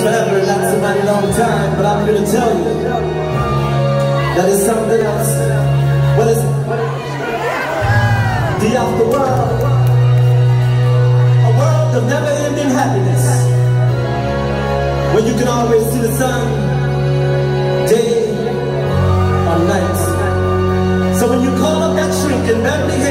forever, not so mighty long time, but I'm here to tell you that it's something else. What is it? The afterworld. A world of never-ending happiness, where you can always see the sun, day or night. So when you call up that shrink in Beverly Hills,